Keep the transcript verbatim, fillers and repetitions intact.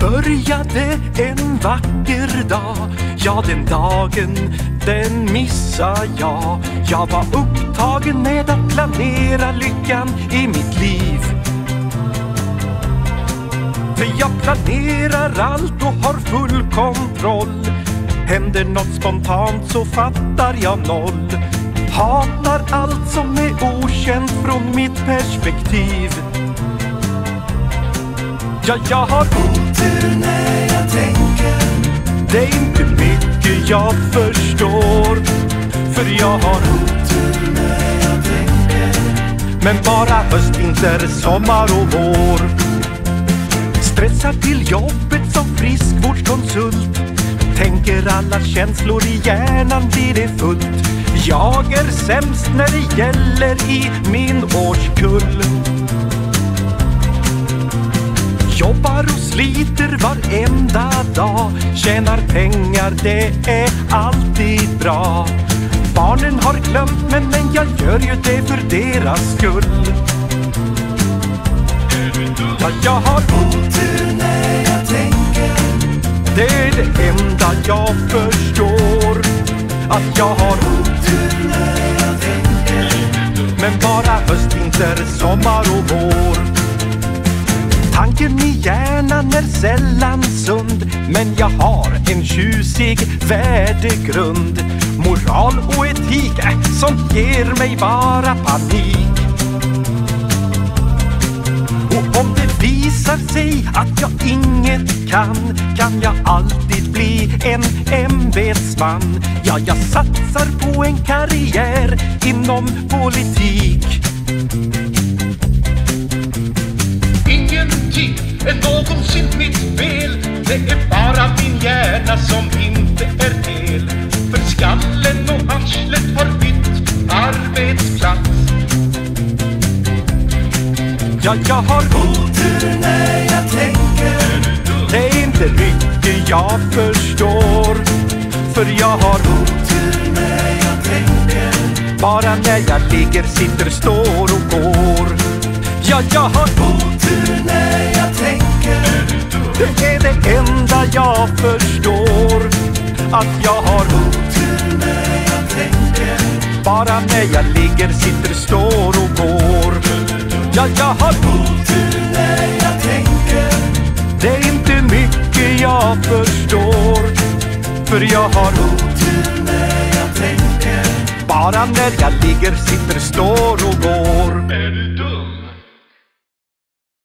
började en vacker dag. Ja, den dagen, den missade jag. Jag var upptagen med att planera lyckan i mitt liv. För jag planerar allt och har full kontroll. Händer något spontant så fattar jag noll. Hatar allt som är okänt från mitt perspektiv. Ja, jag har otur när jag tänker. Det är inte mycket jag förstår. För jag har otur när jag tänker. Men bara höst, vinter, sommar och vår. Stressar till jobbet som friskvårdskonsult. Tänker alla känslor i hjärnan blir det fullt. Jag är sämst när det gäller i min årskull. Jobbar och sliter varenda dag. Tjänar pengar, det är alltid bra. Barnen har glömt mig, men jag gör ju det för deras skull. Ja, jag har otur när jag tänker. Det är det enda jag förstår. Att jag har otur när jag tänker. Men bara höst, vinter, sommar och vår. Tanken i hjärnan är sällan sund. Men jag har en tjusig värdegrund. Moral och etik, äh, sånt ger mig bara panik. Och om det visar sig att jag inget kan, kan jag alltid bli en ämbetsman. Ja, jag satsar på en karriär inom politik. Ingenting är någonsin mitt fel. Det är bara min hjärna som inte är hel. För skallen och arslet har bytt arbetsplats. Ja, jag har otur när jag tänker. Det är inte mycket jag förstår. För jag har otur när jag tänker. Bara när jag ligger, sitter, står och går. Ja, jag har otur när jag tänker. Det är det enda jag förstår. Att jag har otur när jag tänker. Bara när jag ligger, sitter, står och går. Ja, jag har otur när jag tänker. Det är inte mycket jag förstår. För jag har otur när jag tänker. Bara när jag ligger, sitter, står och går.